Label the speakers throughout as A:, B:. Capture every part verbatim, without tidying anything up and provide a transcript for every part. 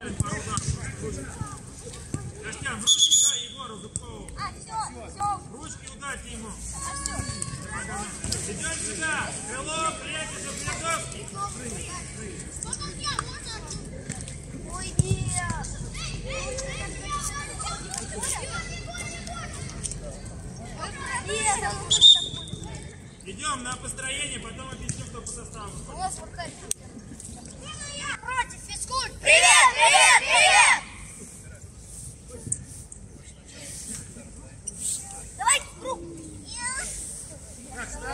A: Костян, пару ударов. Костян, в ручки дай Егору Зубкову. Ручки удайте ему. Идем сюда. Крылов, Лепис, Обрядовский.
B: Ой, нет.
A: Идем на построение, потом объясню, кто по составу.
B: Против физкульт. Привет, привет, привет. Давай круг. Раз, два,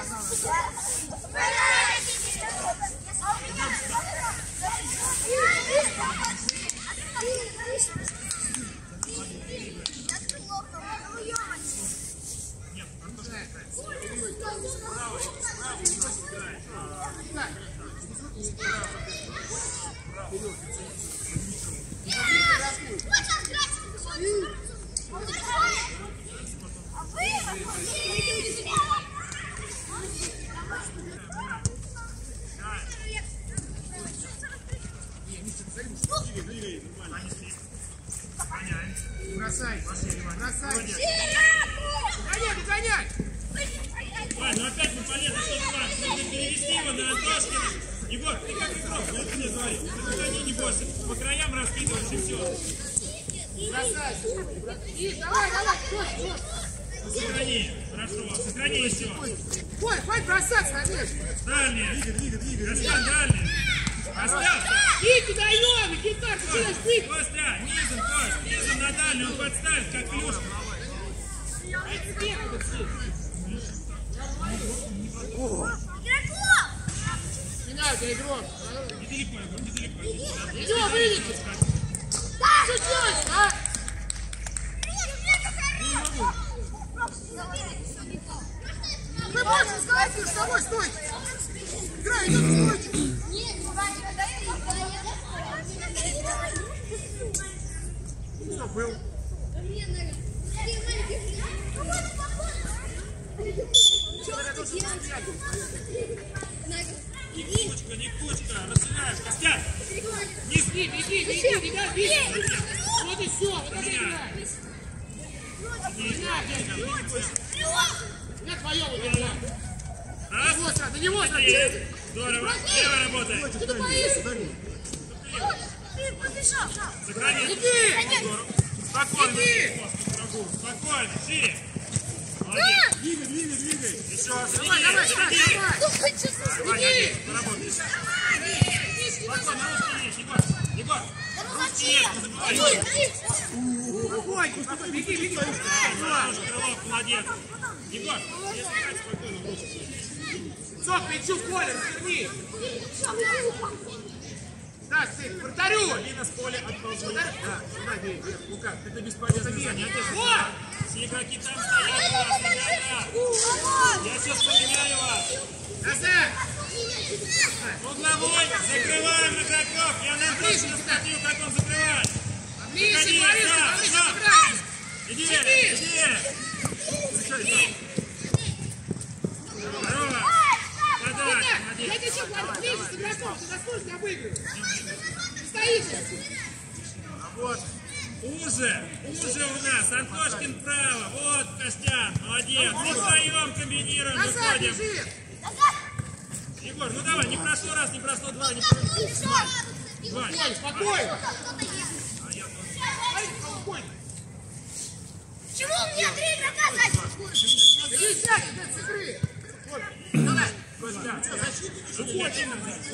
C: Бросай, бросай. Догоняй, догоняй.
A: Вань, ну опять мы полезли, что два. Нужно перевести его на Антошкина. Егор, ты как игрок, вот мне говори. Ты заходи, не бойся. По краям раскидываешь и все.
C: Бросай. И давай, давай, стой, стой.
A: Сохрани, хорошо, сохрани еще.
C: Ой, хватит бросать, смотри.
A: Дальний. Костян, дальний. Костян.
C: Вики, даем, гитар, стой, стой.
A: Костя, низом, Кость, низом на дальний, он подставит, как клюшку.
C: Не надо, игрок.
A: Недалеко, Егор, недалеко.
C: Идем, выйдите. Что делать, а? Вы больше сговорите с тобой, стойте. Играй, идет, стойте. Что был?
A: Не кучка, не кучка, разыграешь, Костян. Низ,
C: Беги, беги, беги, ребят, беги. Вот и все, вот это играй. Я твое вот играй.
A: Раз,
C: До него, до
A: три. Здорово, лево работает.
C: Что ты боишься?
B: Ты побежал.
A: Сохрани.
C: Иди.
A: Спокойно.
C: Иди.
A: Спокойно, шире. Молодец.
C: Двигай, двигай, двигай.
A: Еще раз.
C: Давай, давай, давай, давай.
A: Ваня, поработай. Спокойно, русский есть, Егор. Егор, русский есть, не забывай.
C: Ой, успокой, беги, беги.
A: Хорошо, Крылов, молодец. Егор, если спокойно, лучше.
C: Сок, мячу в поле, разверни. Да, сын, вратарю.
A: Лина с поля отползла.
C: Да, сюда бей. Ну как?
A: Это бесполезное занятие.
C: Вот!
A: Все игроки там стоят у вас, ребята. Я сейчас поменяю вас.
C: Назад!
A: Угловой, закрываем игроков. Я нам точно смотрю, как он закрывает.
C: Ближе,
A: Заходи,
C: Борис,
A: да,
C: Борис,
A: да.
C: играй!
A: Иди,
C: Иди.
A: иди. Здорово. Подать,
C: Я
A: молодец.
C: тебе что говорю, ближе с игроком, ты заслуженно обыгрываешь. Стоите.
A: Вот. Уже, уже у нас. Антошкин право. Вот, Костян, молодец. Мы вдвоем комбинируем,
C: Назад
A: выходим.
C: бежи.
A: Егор, ну давай, не про сто раз, не про сто два, не про сто.
C: Спокойно, спокойно.
B: Почему у меня три игрока сзади?
C: Иди сядь, идет с игры. Вот, давай.
A: Костя, уходи.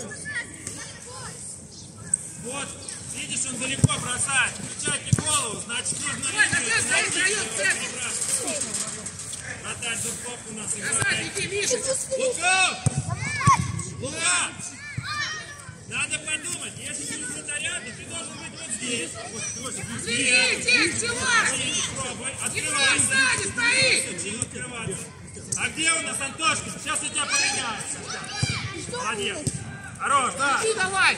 A: Вот, видишь, он далеко бросает. Включайте голову, значит, нужно...
C: Давай, назад стоит, дает центр.
A: Вратарь Зубков у нас
C: Назад
A: играет.
C: иди, Миша.
A: Луков! Лука! Надо подумать, если ты не вратаря, то ты должен быть вот здесь. Вот, вот,
C: Извините, чего?
A: Пробуй,
C: Никто
A: открывай.
C: сзади стоит.
A: Начни открываться. А где у нас Антошкин? Сейчас я тебя поменяю. Молодец. Хорош, да.
C: Иди давай.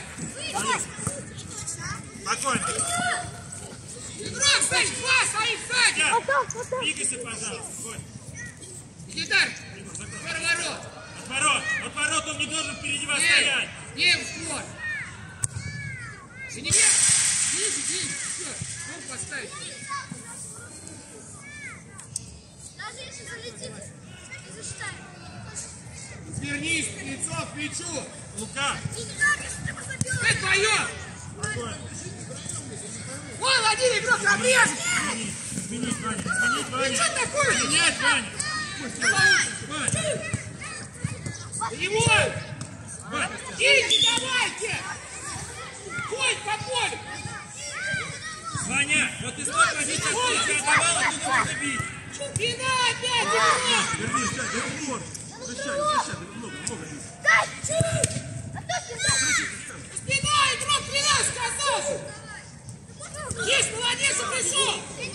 A: Спокойно.
C: Игрок стоит, два стоит сзади.
A: Двигайся, пожалуйста. Вот.
C: Иди дальше. Переворот.
A: Отворот. Отворот, он не должен впереди вас
C: Ей,
A: стоять.
C: ей в створ. Синевер. Ниже, ниже. Все. Ногу поставить.
B: Даже если залетит, не засчитаем.
C: Свернись лицом к плечу.
A: Лука.
B: И не надо, если ты посадил.
C: Это твое.
A: Спокойно.
C: Вон один игрок обрежет.
A: Изменить, изменить, Ваня, изменить,
C: Ну
A: Ваня.
C: что такое?
A: Менять, Ваня. Ваня.
C: Его!
A: Ваня.
C: Иди, давайте! Ходь по полю!
A: Ваня, вот ты столько позиций отдавал, а ты нужно бить.
C: Спина опять игрок!
A: Верни, сейчас, верни ногу. Прощай, прощай, много, много.
B: Дай, чири! А то ты
C: Спина игрок, спина сказал! Есть, молодец, пришел!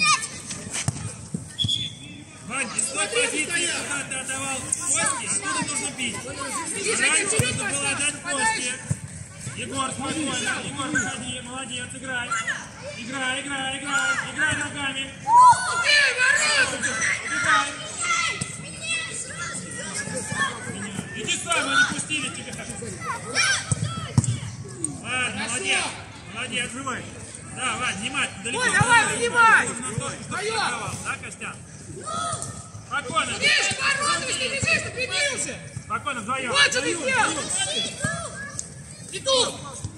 A: Вань, из той позиции, куда ты отдавал Кости, оттуда нужно бить. Раньше нужно было отдать Кости. Егор, спокойно. Егор, выходи, молодец, играй. Играй, играй, играй. Играй ногами.
C: Эй, ворот!
A: Убегай. Иди сам, они пустили тебя. Ладно, молодец. Молодец, живой. Да, Вань, внимательно, далеко.
C: Ой, давай, поднимай!
A: Твоё! Да, Костян? Спокойно.
C: Есть, ворот, если бежишь, то прибился!
A: Спокойно, вдвоем.
C: Вот что ты сделал! Иду!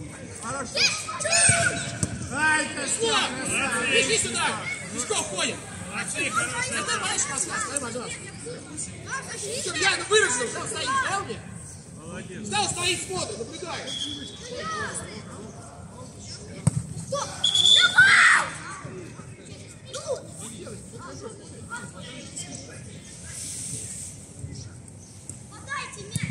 A: Ай,
C: Пешком! Бежи сюда! Пешком ходим!
A: молодцы, хорошие.
C: Стой, пожалуйста, стой, пожалуйста. Все, я выразил, что стоит, да, мне?
A: Молодец.
C: Стал стоит, смотрит, наблюдает.
B: Подайте мяч.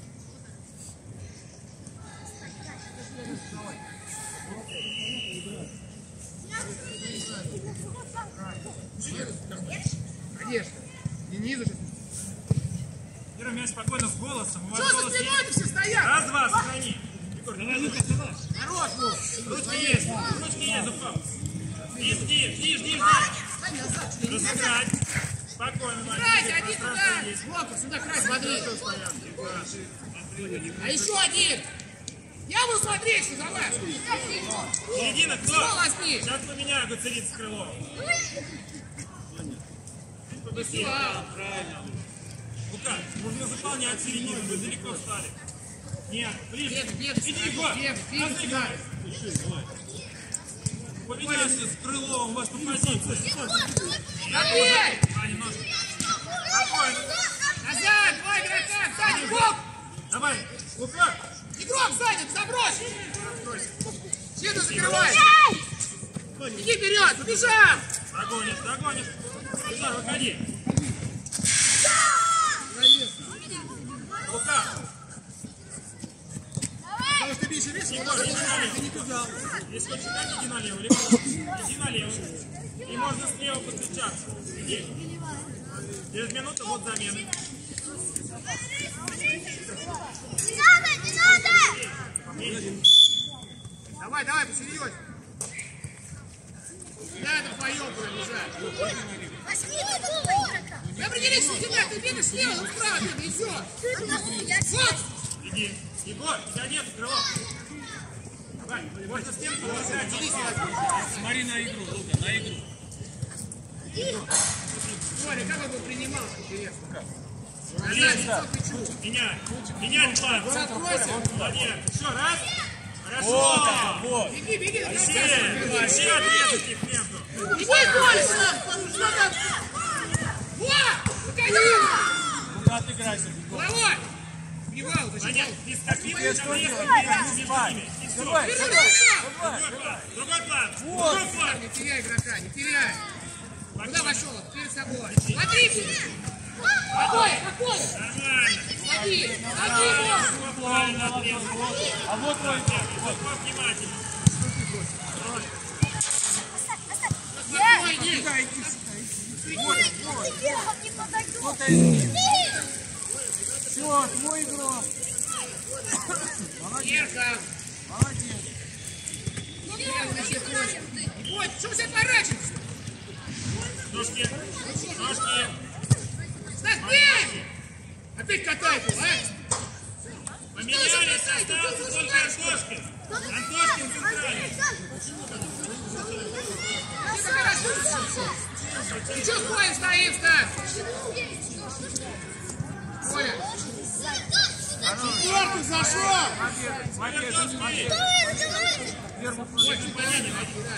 C: Конечно. Не низу же.
A: Первый мяч спокойно с голосом. У вас
C: Что за
A: голос
C: спиной
A: есть?
C: все стоят?
A: Раз, два, сохрани. Егор, давай, Лука, давай.
C: Хорош, ну.
A: Ручки есть, ручки есть, Зубков. Жди, жди, жди, жди, жди.
C: Стань назад, чуть не
A: Разыграть. Спокойно, Ваня.
C: Крайся, один
A: Пространство
C: туда.
A: есть.
C: Блока, сюда край, смотри. А еще один. Я буду смотреть, что за вас.
A: Середина, кто?
C: Что возьми?
A: Сейчас поменяю Гуцерин с крылом. Побыстрее. Правильно. Лука, нужно заполнять середину, вы далеко встали. Нет, ближе.
C: Бег, бег,
A: Иди, Егор.
C: бег, бег,
A: Разыграй. Поменяйся с крылом, у вас по позиции.
C: Отбей!
A: А, немножко. Спокойно.
C: Назад, два игрока, сзади, бок!
A: Давай, Лука.
C: Игрок занят, забрось! Щиту закрывай! Иди вперед, побежал!
A: Догонишь, догонишь. Бежал, выходи. Лука.
C: Потому что бежишь, видишь,
A: Егор, иди налево. Ты не туда. Если хочешь играть, иди налево. Либо иди налево. И можно слева подключаться. Иди. Через минуту вот замены.
B: Не надо, не надо!
C: Давай, давай, посерьезнее. Да, это вдвоем будем бежать.
B: Возьми другого игрока.
C: Вы определись, что тебя, ты бегаешь слева, он справа бегает, и все. Вот!
A: Иди. Егор, тебя нет крыло. Давай, можно стенку бросать. Смотри на игру, Лука, на игру.
C: Смотри, как он его принимал, интересно.
A: Налево. Меняй. Меняй план.
C: Откройся.
A: Молодец. Еще раз. Хорошо. Вот.
C: Беги, беги, до конца.
A: Вообще, вообще отрезать их между.
C: Иди, Коля, что там? Вот! Выходи!
A: Куда отыграйся?
C: Головой! Внимал,
A: Понятно,
C: зачем?
A: ты скопил, там резко между ними. И все. Другой
C: Держи,
A: план. Другой план.
C: Вот!
A: Другой план.
C: Не теряй игрока, не теряй! Куда пошел? Перед собой! Смотри! Спокойно, спокойно!
A: Нормально.
C: Смотри! Смотри, босс!
A: Правильно отрезал. А вот твой план. Вот план внимательно.
C: Спокойно, иди!
D: Все, твой игрок.
C: Ерка!
D: Молодец.
C: Ой, что вы все поворачиваетесь?
A: Ножки. Ножки.
C: Стас, бей! Опять катай его, а?
A: Поменялись, остался только Антошкин. Антошкин центральный.
C: Ты что с Колей стоишь-то? Коля.
D: Четвертый зашел!
A: Молодец, смотри.
C: Очень понятно.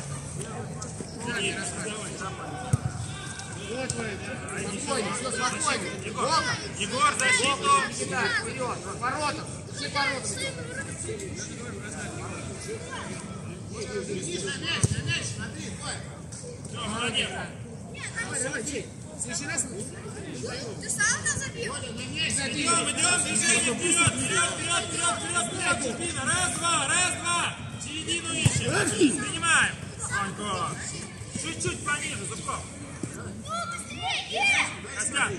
C: Спокойно, все, спокойно.
A: Егор, Егор, защиту.
C: Кидай, вперед, воротом. Все воротом.
A: Все, молодец.
C: Давай, давай, бей. Следующий раз.
B: Ты сам нас забил?
A: Идем, идем, движение, вперед, вперед, вперед, вперед, вперед, вперед, Серпина, раз, два, раз, два, середину ищем, принимаем, Сонько, чуть-чуть пониже, Зубков, Костян,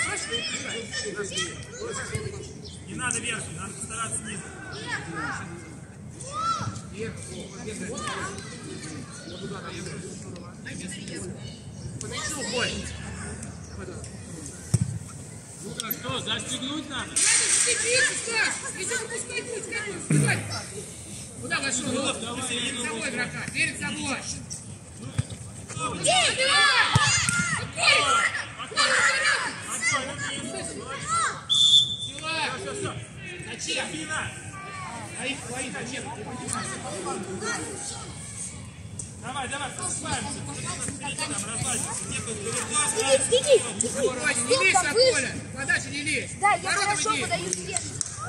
A: не надо верху, надо постараться снизу. Подойду, Коль. Ну что, застегнуть надо?
C: Надо застегнуться, Стас! Если запускать путь, как он сбивать? Куда вошел? Перед собой игрока, перед собой! Забивай! Сила!
A: Все, все, зачем? Серпина!
C: Твои, твои, зачем?
A: Давай, давай, просыпаемся. Там разлазимся. Нету
B: Беги!
C: Вроде, не лезь на поле! Подача не лезь!
B: Да, я
C: Воротом
B: хорошо
C: иди.
B: подаю вверх.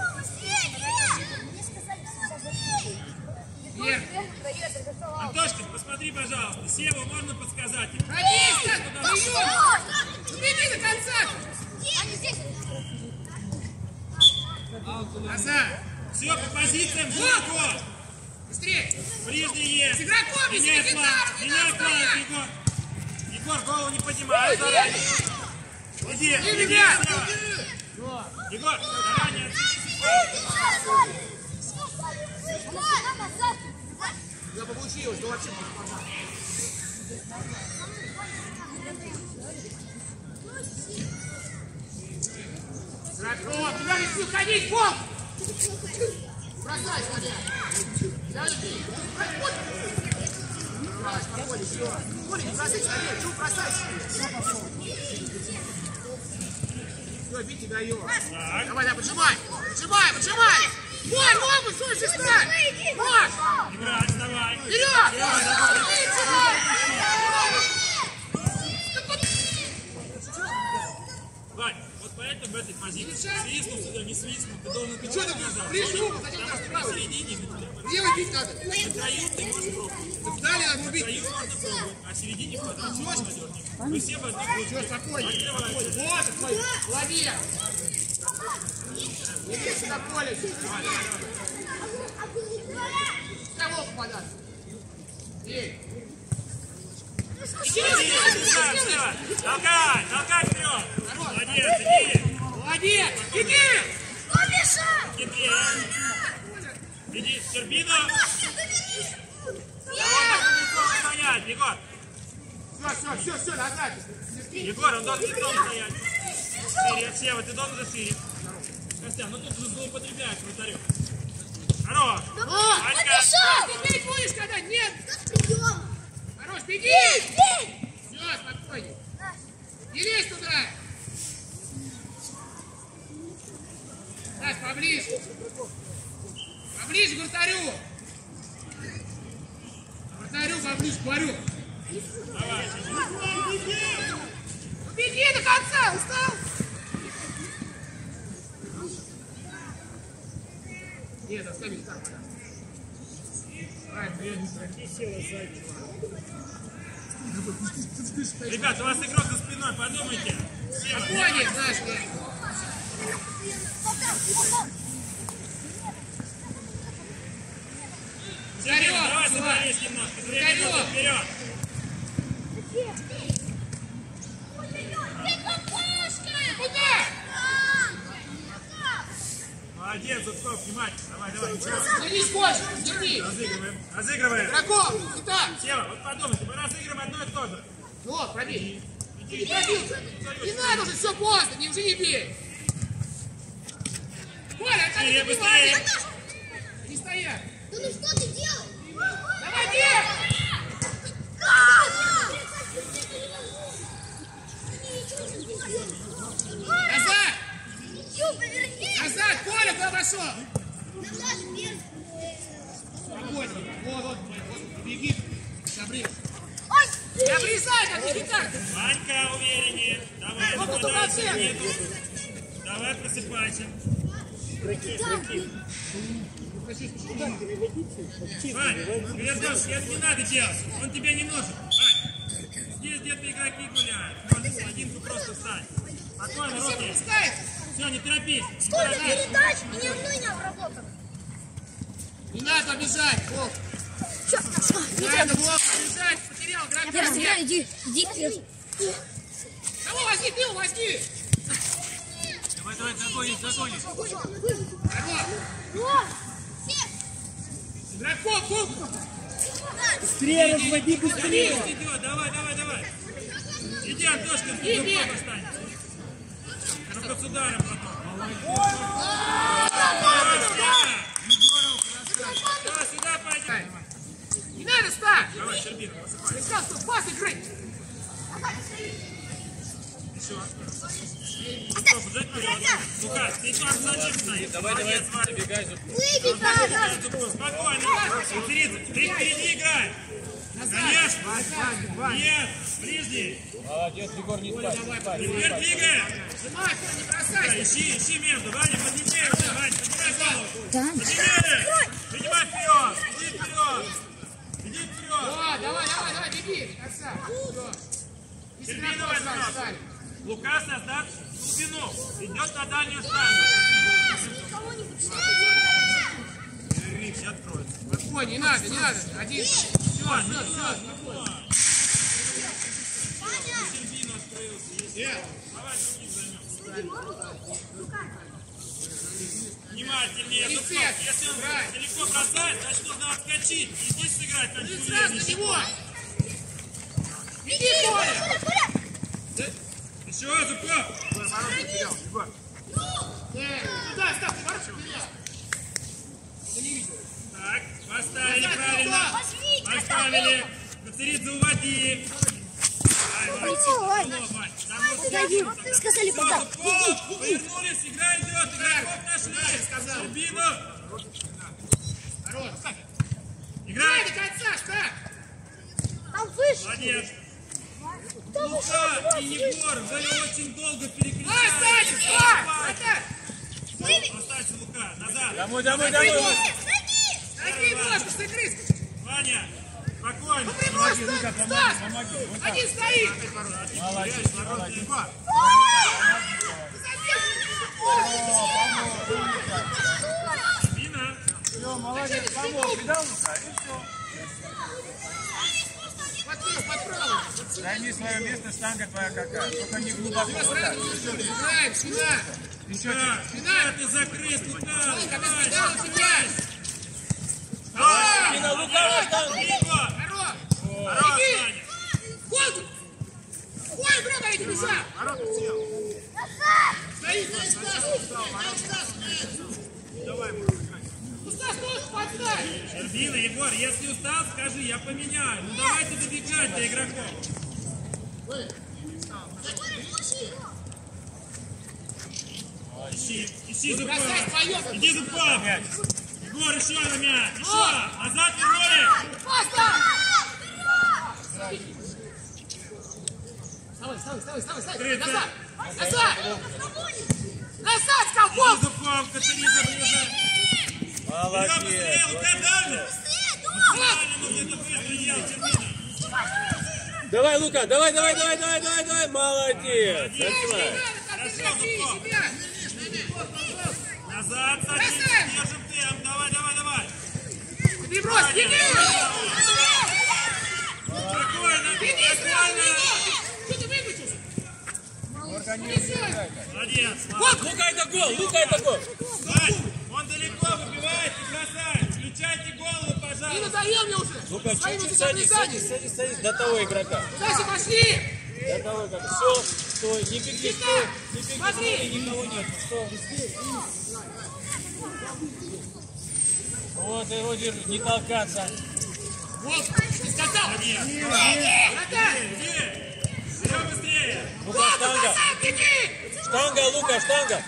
B: Мне сказали,
C: Вверх!
A: Антошка, посмотри, пожалуйста. Севу можно подсказать?
C: Ходи, Стас! Прием! Беги до конца! Назад!
A: Все, по позициям, широко.
C: Быстрее!
A: Ближний есть.
C: С игроком, без
A: Меняй
C: секретаря,
A: план,
C: не
A: меняй
C: надо
A: план,
C: стоять.
A: Егор. Егор, голову не поднимай, заранее. Иди, иди,
C: ребят.
A: слева. Егор, заранее.
C: Да получилось, ну вообще игроком! Туда не ходить, Бог! Бросай, смотря! Взяли ты! Брось, спокойно, все! Коля, не бросай человек, чего бросайся? Все, бить не дает!
A: Так.
C: Давай, давай, поджимай! Поджимай, поджимай! Вон, ногу, слушай, стань! Маш!
A: Играть, давай.
C: Вперед!
A: Вань, вот поэтому в этой позиции свистнул сюда, не свистнул, ты должен
C: Ты что
A: пятак
C: ты
A: назад.
C: ближе руку, зачем
A: Потому
C: ты
A: что
C: правый?
A: посередине на тебя
C: Левый бить надо!
A: на краю ты можешь пробовать.
C: Далее надо
A: На
C: убить!
A: краю можно пробовать, а в середине хватает. Чего надежнее? Вы все в одну
C: Все,
A: кучу.
C: спокойно!
A: Открывайте.
C: Вот, твой! Лови! Иди сюда, Коля! Кого попадать? Эй!
A: Иди, иди, сюда, сюда. Толкай, толкай вперед. Молодец, иди.
C: Молодец! Иди!
A: Хитрее. Иди, Серпина. Стоять, Егор.
C: Все, все, все, все, назад!
A: Егор, он должен лицом стоять. Шире, Сева, ты должен зашире. Костян, ну тут же злоупотребляешь вратарем. Хорош.
C: О!
A: Анька.
C: Ты бить будешь, когда нет! Хорош, беги! Все, спокойнее! Не лезь туда! Так, поближе! Поближе к вратарю! Вратарю поближе, говорю!
A: Давай.
C: Ну, беги до конца, устал? Нет, оставить так.
A: Ребята, у вас игрок за спиной, подумайте. Сева,
C: Спокойнее, знаешь, нет.
A: Серега, давай
C: Вперед,
A: сотворись немножко. Две
C: Вперед.
A: минуты вперед.
C: Куда?
A: Молодец, Зубков, внимательно. Давай, давай.
C: Вернись больше, верни.
A: Разыгрываем. Разыгрываем.
C: Игроков, сюда.
A: Сева, вот подумайте, мы разыгрываем одно и то же.
C: Вот, пробей. Не пробился. Не надо уже, все поздно, не уже не бей. Коля, а
A: Быстрее,
C: как ты
A: быстрее.
C: убиваешь? Не стоять.
B: Да ну что ты делаешь?
C: Давай, бей. беги. Обрез. Не обрезай, как ты так.
A: Ванька, увереннее. Давай, нападайся, нету. Давай, просыпайся. Вань, Вердош, это не надо делать. Он тебе не нужен. Вань, здесь где-то игроки гуляют. Можно один просто встать. Спокойно, руки. Все, не торопись.
B: Сколько передач и ни одной не обработал.
C: Не надо бежать, Вов.
B: Все, все, не
C: Не надо,
B: надо.
C: Вов, бежать, потерял
B: Я
C: игрока.
B: разбираю, иди, иди.
C: Кого возьми, ты его возьми.
A: Давай, давай, загонишь, загонишь.
C: Здорово. Игроков, Вов.
D: Быстрее разводи, быстрее.
A: Есть идет, давай, давай, давай. Иди, Антошка,
C: Иди.
A: в останется. Только с ударом потом. Сюда, сюда пойдем.
C: Не надо стать.
A: Давай, Щербин, посыпай.
C: Я сказал, что пас играй.
A: Еще. Стоп, жать вперед. Лука, ты там зачем стоишь? Давай, давай, забегай.
B: Выбей, пожалуйста.
A: Спокойно. Интрица, ты впереди играй. Конечно. Нет, ближний.
D: Молодец, Егор, не спать.
A: Теперь двигаем.
C: Сжимай, не бросайся.
A: Ищи, ищи между. Ваня, поднимай уже, Ваня, поднимай голову.
B: Да.
A: Поднимай. Поднимай вперед. Иди вперед. Иди вперед.
C: О, давай, давай, давай, беги. Отца. Все.
A: Щербина возьмет. Лука создаст глубину. Идет на дальнюю сторону. Риф, откроется.
C: Ой, не надо, не надо. Один. Все, все, все.
A: Щербина открылся. Давай других займем. Внимательнее.
C: Рецепт.
A: Если он далеко бросает, значит нужно отскочить. И здесь сыграть. а не
C: Ты сразу на него. Иди, Коля.
A: Еще, Зубков.
C: Туда, ставь, ты ворочай.
A: Так, поставили правильно. Поставили. Кацеридзе, уводи.
B: Давай, сказали пока.
A: Повернулись, игра идет. Игроков нашли.
C: Сказал.
A: Щербинов.
C: Хорош.
A: Играй.
C: До конца, ставь.
B: Там выше.
A: Молодец. Лука и Егор, вы очень долго переключались.
C: Оставь, оставь.
A: Оставьте Лука, назад.
D: Домой, домой, домой.
C: Такие ножки, сыгрыз.
A: Ваня, спокойно.
C: Помоги, Лука, помоги, помоги. Один стоит.
A: Молодец, молодец. Вина.
D: Все, молодец, помог. Видал, Лука? И все. Займи свое место, штанга твоя какая. Только не глубоко.
C: Играем, сюда.
D: Еще
A: Да,
D: чуть.
A: да, ты закрыт, Лука.
C: Давай, давай, давай.
A: Давай,
D: Вина, Лука, штангу.
A: Егор.
C: Хорош.
A: Хорош,
C: Беги.
A: Ваня.
C: Гол. Ой, игра, дайте бежать. Стоит, стоит, Стас.
A: Давай,
C: Стас, тоже подставь.
A: Щербина, Егор, если устал, скажи, я поменяю. Ну давайте добегать до игроков. Ищи, ищи Зубкова.
C: Бросай твоё.
A: Иди, Зубков. Егор, еще на мяч. Еще. Назад вернули.
C: Паста. Вставай, вставай, вставай, вставай, вставай.
A: Крыто.
C: Назад. Назад. Назад,
A: Иди,
C: Скалков.
A: Зубков, Катерина, ближе.
D: Молодец.
A: Быстрее, Лука, дальше. Правильно, нужно это быстро делать, Щербина.
D: Давай, Лука, давай, давай, давай, давай, давай, давай. Молодец.
C: Не
D: Отсюда.
C: надо, так не себя.
A: Назад, садись,
C: Бросаем.
A: держим темп. Давай, давай, давай.
C: Ты брось, беги.
A: Спокойно,
C: Беги сразу,
A: спокойно.
C: Что ты выключился?
A: Молодец.
C: Вот.
D: Лука, это гол, Лука, это гол.
A: Вань, он далеко выбивает и бросает. Включайте голову,
C: Не
A: пожалуйста.
C: надоел мне уже.
D: Лука,
C: Своим
D: чуть-чуть
C: вот
D: садись,
C: этим
D: садись, садись, садись. До того игрока.
C: Дальше пошли.
D: До того игрока. Все, стой, не беги, стой. Не беги,
C: Смотри.
D: смотри, никого нет. Что? Вот его держи, не толкаться.
C: Вот, ты сказал.
A: Молодец.
C: Вратарь.
A: Иди. Еще быстрее.
D: Лука,
C: Вот,
D: штанга.
C: назад, беги.
D: Штанга, Лука, штанга.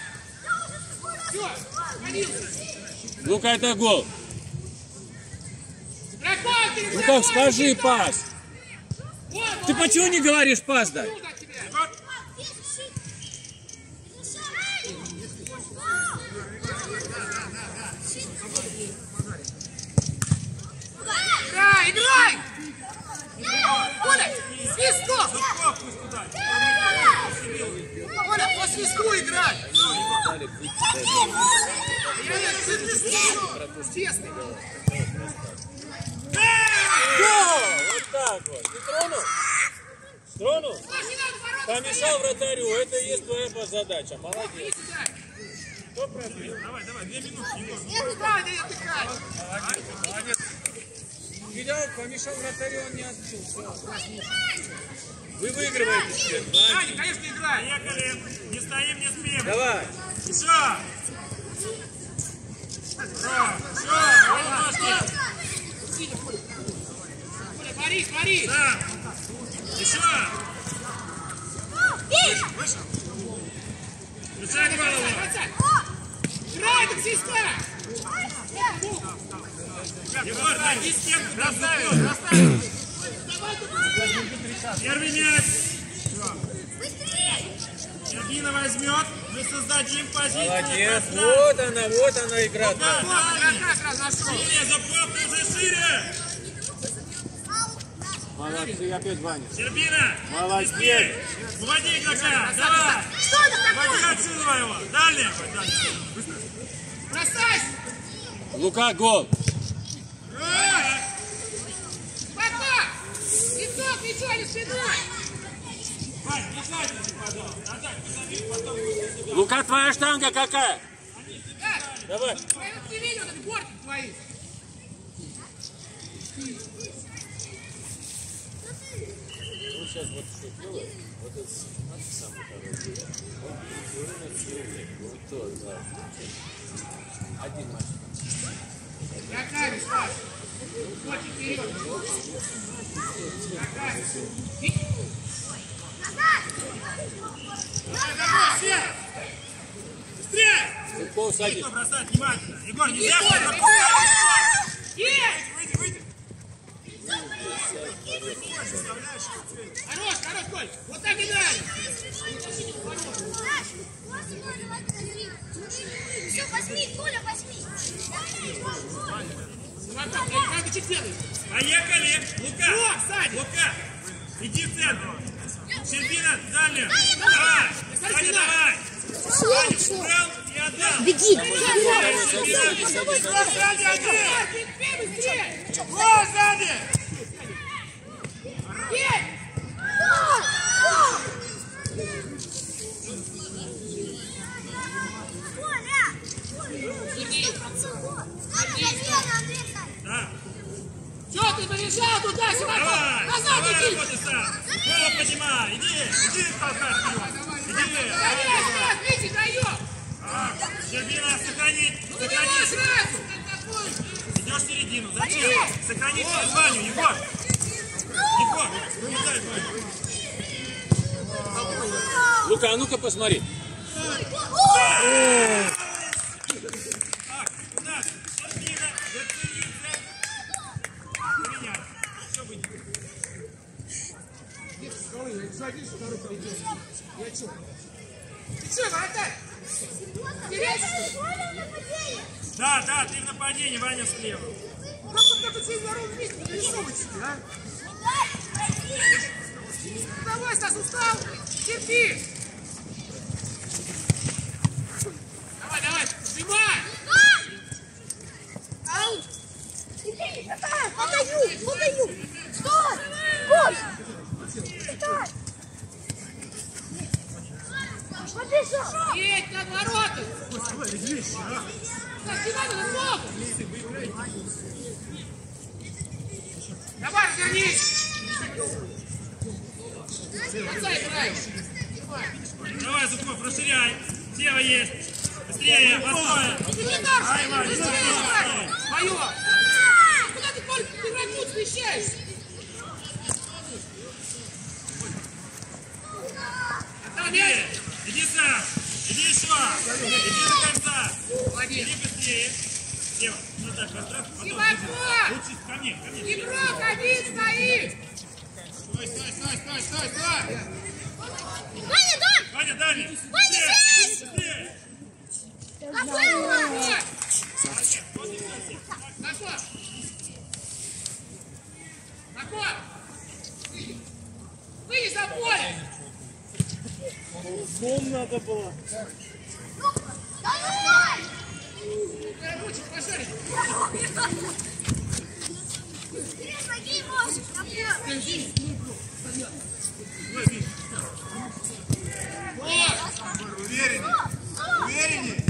C: Все, молился.
D: Лука, это гол.
C: Игрок
D: Ну как, скажи пас. Ты почему не говоришь пас дай?
C: Играй, играй! Оля, свисток! Оля, по свистку играй! Честный.
D: Вот так вот. Ты тронул? Тронул? Помешал вратарю. Это и есть твоя задача. Молодец. Кто пробил?
A: Давай, давай, две минуты, Егор.
C: Молодец,
A: Молодец.
D: Видал, помешал вратарю, он не отбил. Вы выигрываете теперь.
C: Даня, конечно, играй.
A: Поехали. Не стоим, не спим.
D: Давай.
A: Еще. Все, все, ладошки.
C: Оля, борись, борись.
A: Да. Еще. Вышел. Включай голову.
C: Играй, так свистка.
A: Егор, найди стенку, доставил, доставил. Первый мяч. Сербина возьмет, мы создадим позицию.
D: Молодец. Вот она, вот она игра.
A: Да,
C: Как разошел.
A: шире, запомни уже шире.
D: Молодцы, опять Ваня.
A: Сербина,
D: Молодец.
A: быстрее. Уводи игрока, давай. Уводи отсюда его. Дальше.
C: Бросайся.
D: Лука, гол.
C: Папа. Лицо, плечо, не спиной.
A: Вань, не жадничай, пожалуйста. Отдай, позови, потом после себя.
D: Лука, твоя штанга какая? Давай.
C: Твои вот не видел, это бортик твои.
D: Он сейчас вот что делает, вот это самый хороший. Вот то, да. Один матч.
C: Какая, Стас? Очень вперед. Какая?
A: Быстрее!
D: Футбол садись.
A: Никто бросать внимательно. Егор,
C: Иди,
A: нельзя.
C: Коля, есть!
A: Выйди, выйди.
C: Хорош, хорош, Коль. Вот так и далее.
B: Все, возьми, Коля, возьми.
C: Смотри, как ты что делаешь?
A: Поехали. Лука.
C: О, Саня.
A: Лука. Иди в центр. Сербина, дальше. Давай. Саня, давай. Саня, убрал и отдал.
B: Беги.
A: Гол сзади один.
C: Быстрее!
A: Гол сзади.
C: Есть!
A: Да.
C: Что ты побежал туда, Симаков?
A: Давай.
C: Назад
A: Давай,
C: иди!
A: работай сам. Голову поднимай. Иди. Иди толкай вперед. Иди.
C: Нет, нет, видите, даем!
A: А, Сербина, сохрани.
C: Ну не
A: Сохрани.
C: сразу!
A: Идешь в середину. Зачем? Сохрани название, Егор. Егор, ну дай Ваню.
D: Лука, а ну-ка посмотри.
A: Так, у нас Сербина, зацелиться. Поменять. Все будет.
C: Ты что, воротарь?
A: Да, да, ты в нападении, Ваня слева.
C: Как вот так вот все здоровы вместе не рисовывайте, а? Давай, Стас, устал! Терпи! Давай, давай, сжимай!
B: Ау! Подаю, подаю! Стой! Коля! Стой! Побежал!
C: Едь над воротами! Так, не надо, на ногу! Давай, развернись! Конца играй!
A: Давай, Зубков, расширяй. Слева есть. Быстрее, подходим. Ай, Ваня, быстрее.
C: Мое! Куда ты, Коль, ты врагу смещаешься?
A: Иди, иди сам. Иди еще. Иди до конца.
C: Молодец!
A: Иди быстрее. Слева. Ну так, контракт, потом
C: Тимофей!
A: лучше ко мне, ко мне.
C: Игрок один стоит! Стой, стой, стой, стой, стой, стой!
B: Ваня, да!
A: Ваня, дальний!
B: Ваня, здесь!
A: Быстрее!
B: Рафаэлла!
C: Накот! Накот! Выйди за поле!
D: Дом надо было.
B: Давай!
C: Ручек пошарить!
B: Вперед, ноги, Мосик!
C: Увереннее! Увереннее!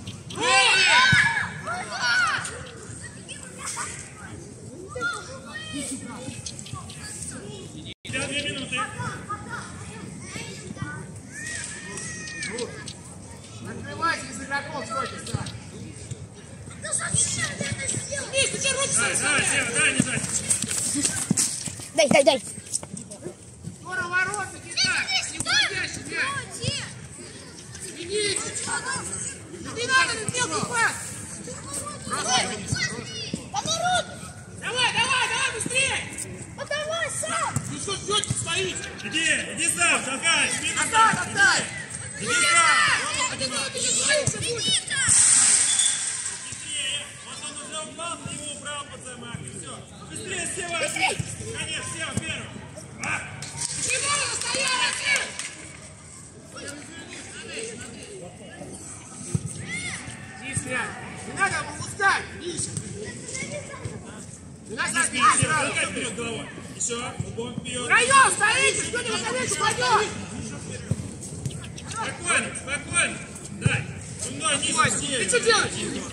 A: Две минуты.
C: Открывайся из игроков, стойте, стой!
B: Ну что, ты это сделал?
C: Миш, ты руки
A: Давай, давай, Сева, давай, не дай.
B: Дай, дай, дай.
C: Скоро ворот накидай! Не уходящий мяч! Идите! Не надо на мелкий пас!
B: Поворот!
C: Давай, давай, давай, быстрее!
B: Подавай сам!
C: Ну что ждете, стоите?
A: Иди, иди сам, толкай, спину
C: Отдай,
A: сам.
C: отдай!
A: Иди сам.
C: А ты что, ты не боишься будет?
A: Быстрее. Вот он уже упал, ты его убрал под замок. Все. Быстрее, Сева, отбей. Конечно, Сева, первый. А.
C: Не надо стоять! Тише! Не надо выпускать! Тише! Не надо
A: Иди вперед,
C: забить
A: Сева,
C: сразу!
A: толкай вперед головой. Еще, углом вперед.
C: Втроем стоите! Кто не выходит, упадет!
A: Спокойно, спокойно. Дай. Умной, ниже,
C: Ты
A: сильнее.
C: что делаешь?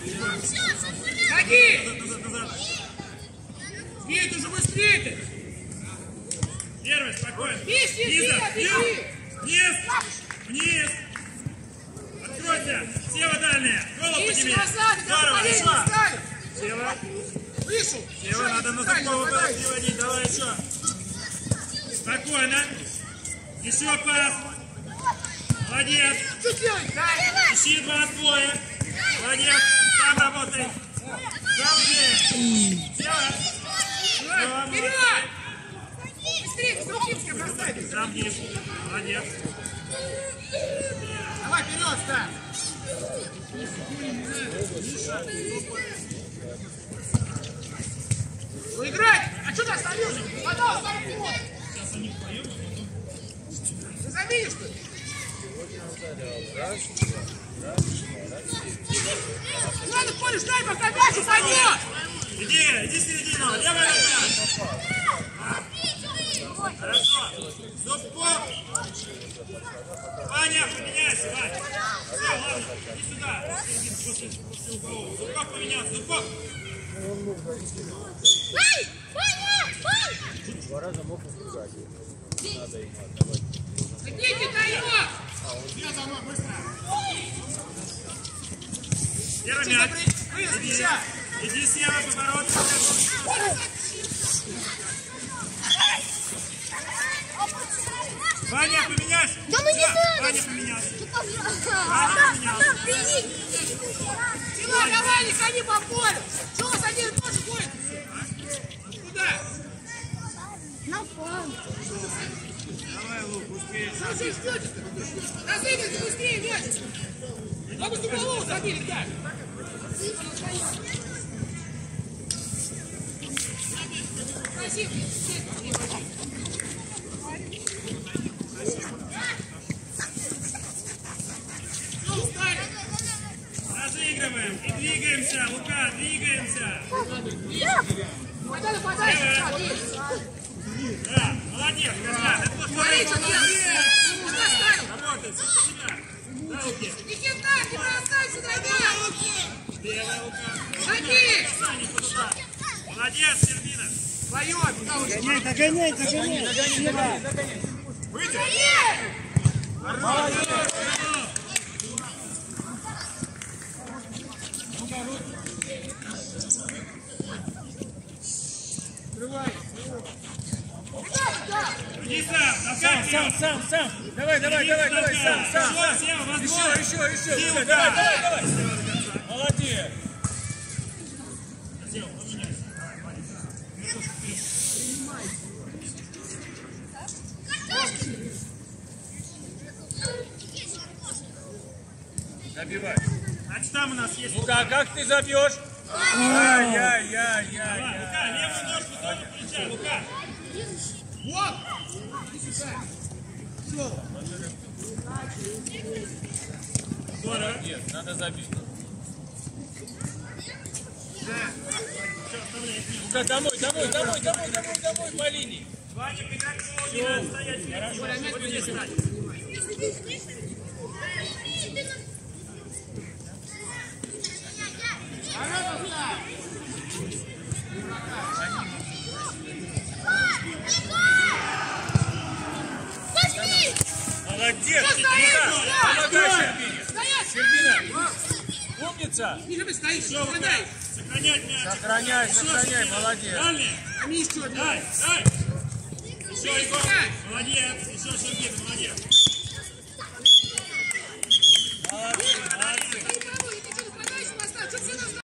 C: Ноги!
A: Назад, назад.
C: Бей, уже быстрее ты!
A: Первый, спокойно.
C: Беги, беги,
A: Низа,
C: беги!
A: вниз, вниз. Откройся. Сева дальняя. Голову
C: Тише,
A: подними.
C: назад!
A: Здорово,
C: Колени
A: еще.
C: ставь!
A: Сева.
C: Выше!
A: Сева, надо на такого переводить. Давай еще. Спокойно. Еще пас. Молодец.
C: Что делать? Дай!
A: Ищи два двое. Молодец. Сам работай. Сам где? Сева. Все,
C: Вперед!
A: молодец.
C: Быстрее, без рукивки бросай!
A: Сам вниз. Молодец.
C: Давай вперед, ставь! Ну играть! А что ты остановился? Потом, потом! Ты заменишь, что ли? Не надо, Коля, ждай, пока мяч упадет!
A: Иди, иди в середину. Левая рука. Хорошо. Зубков. Ваня, поменяйся, Ваня. Все, ладно, иди сюда. После, после углового. Зубков поменялся. Зубков.
B: Вань! Ваня! Вань!
D: Два раза мог избегать. Надо ему отдавать.
C: Идите, даёт! Я за мной, быстро!
A: Первый мяч.
C: Выезд,
A: Иди,
C: мяча!
A: иди Сева, поворот. Ваня, поменяйся.
B: Да мы не
A: Всё,
B: надо.
A: Ваня, поменялся.
B: Там, там, беги!
C: Тимур, давай, не ходи по полю! Что у вас один и тот же будет? Куда?
B: На фон.
A: Давай, Лук, успеешь.
C: Что же ждете-то? Разыгрывайте быстрее мяч! А мы с углового забили, так! Спасибо! Ну, устали!
A: Разыгрываем и двигаемся, Лука, двигаемся.
C: Куда нападаешь?
A: Да, молодец, Козлян. Это то, что
C: Смотри,
A: я
C: что делаешь! Куда ставил?
A: работает, все у себя. Да, руки.
C: Никита, не бросайся на мяч!
A: Левая Лука.
C: Ноги!
A: Сани, куда? Молодец, Сербина.
C: Твое, пока уже.
D: Догоняй, догоняй, догоняй.
A: Выйди. Иди сам, толкай вперед.
D: Сам, сам. Давай, давай, давай, давай, сам, сам.
A: Еще, Сева, вас
D: Еще,
A: двое.
D: еще, еще.
A: Иди,
D: Лука,
A: Лука.
D: давай, давай, давай. Молодец. Забивай.
A: Значит, там у нас есть...
D: Ну-ка, а как ты забьешь? Ай-яй-яй-яй.
A: Лука, левую ножку тоже включай, Лука.
C: Вот! Иди сюда.
A: Здорово.
D: Нет, надо забить. Ну-ка, домой, домой, домой, домой, домой, домой, по линии.
A: Ваня, как не надо стоять впереди.
C: Коля, мяч
A: Вот здесь
C: подержи.
A: стать.
D: Молодец, Никита, помогай Щербине.
C: Стоять!
D: Щербина, умница.
C: Ниже ты стоишь,
A: Все, Лука,
C: сохраняй.
A: сохранять мяч.
D: Сохраняй, сохраняй, молодец.
A: Дальше.
C: А мне еще один.
A: Дай, дай. Еще, Егор. Молодец. Еще, Сергей, молодец.